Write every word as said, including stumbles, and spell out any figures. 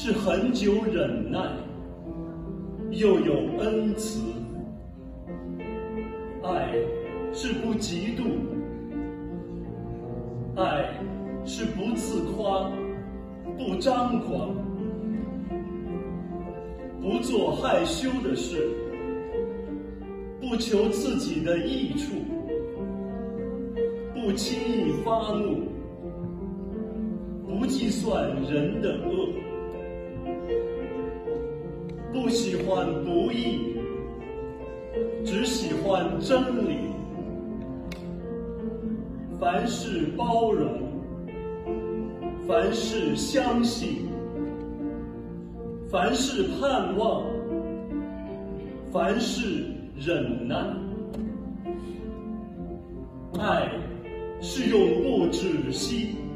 是恒久忍耐，又有恩慈。爱是不嫉妒，爱是不自夸，不张狂，不做害羞的事，不求自己的益处，不轻易发怒，不计算人的恶，不喜欢不义，只喜欢真理。凡事包容，凡事相信，凡事盼望，凡事忍耐。爱是永不止息。